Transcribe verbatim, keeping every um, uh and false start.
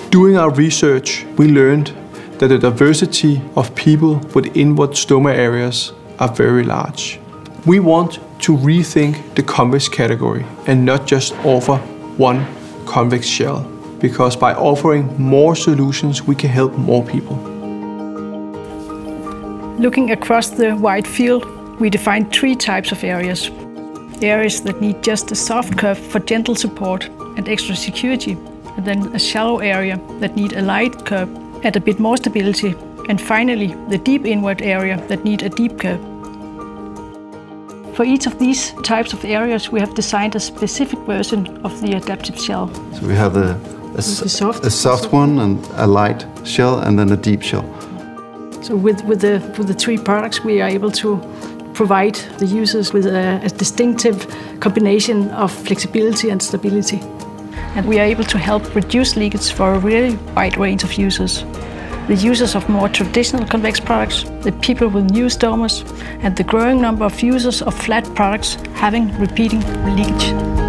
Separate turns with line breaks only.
Doing our research, we learned that the diversity of people with inward stoma areas are very large. We want to rethink the convex category and not just offer one convex shell, because by offering more solutions, we can help more people.
Looking across the wide field, we defined three types of areas. Areas that need just a soft curve for gentle support and extra security, and then a shallow area that need a light curve and a bit more stability, and finally the deep inward area that need a deep curve. For each of these types of areas, we have designed a specific version of the adaptive shell.
So we have a, a, soft, a soft one and a light shell and then a deep shell.
So with, with, the, with the three products, we are able to provide the users with a, a distinctive combination of flexibility and stability. And we are able to help reduce leakage for a really wide range of users. The users of more traditional convex products, the people with new stomas, and the growing number of users of flat products having repeating leakage.